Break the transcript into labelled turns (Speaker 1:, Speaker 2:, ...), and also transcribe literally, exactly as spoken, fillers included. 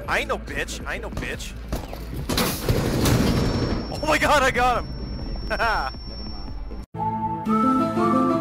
Speaker 1: I ain't no bitch. I ain't no bitch. Oh my god, I got him! Haha.